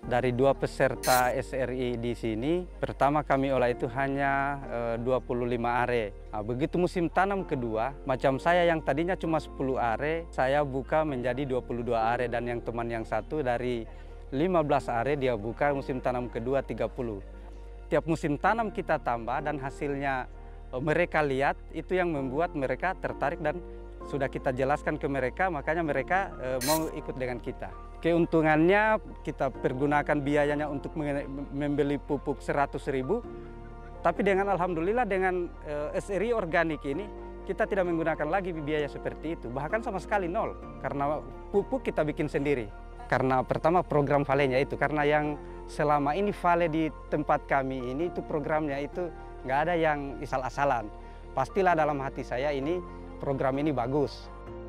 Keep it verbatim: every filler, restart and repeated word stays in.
Dari dua peserta S R I di sini, pertama kami olah itu hanya e, dua puluh lima are. Nah, begitu musim tanam kedua, macam saya yang tadinya cuma sepuluh are, saya buka menjadi dua puluh dua are, dan yang teman yang satu dari lima belas are dia buka musim tanam kedua tiga puluh. Tiap musim tanam kita tambah dan hasilnya e, mereka lihat, itu yang membuat mereka tertarik dan sudah kita jelaskan ke mereka, makanya mereka e, mau ikut dengan kita. Keuntungannya kita pergunakan biayanya untuk membeli pupuk seratus ribu, tapi dengan alhamdulillah dengan e, S R I organik ini kita tidak menggunakan lagi biaya seperti itu, bahkan sama sekali nol, karena pupuk kita bikin sendiri. Karena pertama program Vale-nya itu, karena yang selama ini Vale di tempat kami ini itu programnya itu nggak ada yang asal-asalan. Pastilah dalam hati saya ini program ini bagus.